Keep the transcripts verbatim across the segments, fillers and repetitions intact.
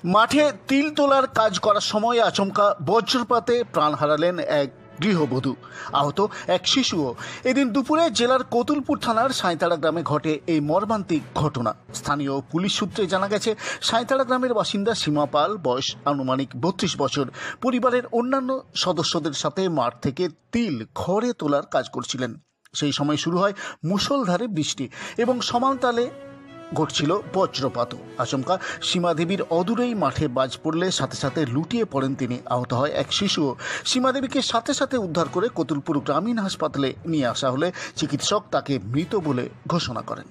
মাঠে তিল তোলার কাজ করার সময় আচমকা বজ্রপাতে প্রাণ হারালেন এক গৃহবধূ, আহত এক শিশুও। এদিন দুপুরে জেলার কতুলপুর থানার সাঁইতাড়া গ্রামে ঘটে এই মর্মান্তিক ঘটনা। স্থানীয় পুলিশ সূত্রে জানা গেছে, সাঁইতাড়া গ্রামের বাসিন্দা সীমা পাল, বয়স আনুমানিক বত্রিশ বছর, পরিবারের অন্যান্য সদস্যদের সাথে মাঠ থেকে তিল ঘরে তোলার কাজ করছিলেন। সেই সময় শুরু হয় মুষলধারে বৃষ্টি এবং সমানতালে ঘটছিল বজ্রপাত। আচমকা সীমাদেবীর অদূরেই মাঠে বাজ পড়লে সাথে সাথে লুটিয়ে পড়েন তিনি। আহত হয় এক শিশুও। সীমাদেবীকে সাথে সাথে উদ্ধার করে কতুলপুর গ্রামীণ হাসপাতালে নিয়ে আসা হলে চিকিৎসক তাকে মৃত বলে ঘোষণা করেন।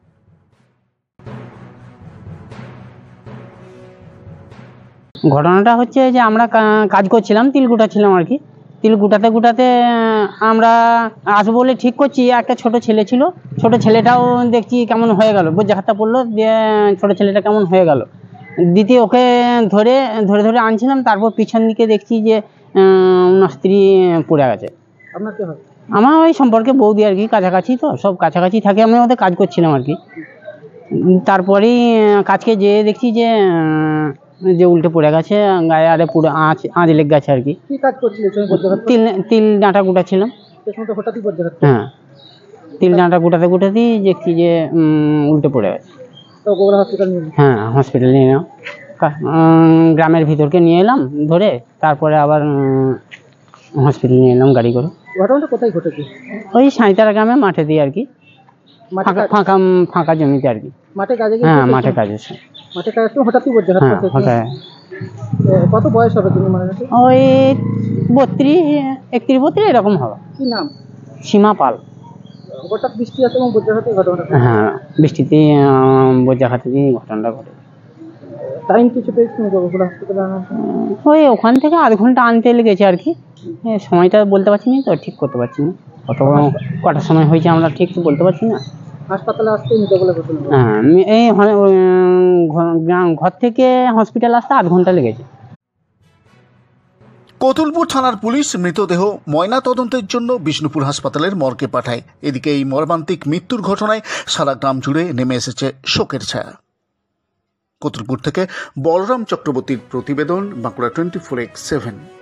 ঘটনাটা হচ্ছে যে আমরা কাজ করছিলাম, তিল গুটাচ্ছিলাম আর কি। তিল গুটাতে গুটাতে আমরা আসবো বলে ঠিক করছি, একটা ছোট ছেলে ছিল, ছোট ছেলেটাও দেখছি কেমন হয়ে গেল, বজ্রাঘাতটা পড়লো, দিয়ে ছোট ছেলেটা কেমন হয়ে গেল। দ্বিতীয় ওকে ধরে ধরে ধরে আনছিলাম, তারপর পিছন দিকে দেখছি যে ওনার স্ত্রী পড়ে গেছে। আপনার কি হয়? আমার ওই সম্পর্কে বৌদি আর কি, কাছাকাছি তো, সব কাছাকাছি থাকে, আমি ওদের কাজ করছিলাম আর কি। তারপরেই কাজকে যেয়ে দেখছি যে যে উল্টে পড়ে গেছে, গায়ে আরে পুরো আঁচ আঁচ লেগে গেছে আর কি। কি কাজ করছিলেন? তিল তিল ডাঁটা গুটাচ্ছিলাম। হঠাৎই বজ্রঘাত? হ্যাঁ, তিল ডাঁটা গুটাতে গুটাতেই দেখছি যে উল্টে পড়ে গেছে। হ্যাঁ, হসপিটালে নিয়ে এলাম, গ্রামের ভিতরকে নিয়ে এলাম ধরে, তারপরে আবার হসপিটালে নিয়ে এলাম গাড়ি করে। ঘটনাটা কোথায় ঘটেছে? ওই সাঁইতাড়া গ্রামে মাঠে দিয়ে আর কি, ফাঁকা ফাঁকা জমিতে আর কি। মাঠে কাজে? হ্যাঁ, মাঠে কাজে। মাঠে কাজ তো হঠাৎই বজ্রঘাত? হ্যাঁ, হঠাৎ। কত বয়স হবে তুমি মারা গেছে? ওই বত্রিশ একত্রিশ বত্রিশ এরকম হবে। কি নাম? সীমা পাল। হঠাৎ বৃষ্টি আছে এবং বজ্রঘাতে ঘটনাটা? হ্যাঁ, বৃষ্টিতে বজ্রাঘাতে ঘটনাটা ঘটে। টাইম কিছু পেয়েছেন হসপিটালে? ওই ওখান থেকে আধ ঘন্টা আনতে লেগেছে আর কি। সময়টা বলতে পারছি না, তো ঠিক করতে পারছি না কত কটার সময় হয়েছে আমরা ঠিক বলতে পারছি না। হাসপাতালে আসতে নিতে বলে ঘোষণা? হ্যাঁ, এই ঘর থেকে হসপিটাল আসতে আধ ঘন্টা লেগেছে। কতুলপুর থানার পুলিশ মৃতদেহ ময়না তদন্তের জন্য বিষ্ণুপুর হাসপাতালের মর্গে পাঠায়। এদিকে এই মর্মান্তিক মৃত্যুর ঘটনায় সারা গ্রাম জুড়ে নেমে এসেছে শোকের ছায়া। কতুলপুর থেকে বলরাম চক্রবর্তীর প্রতিবেদন, Bankura twenty four X seven.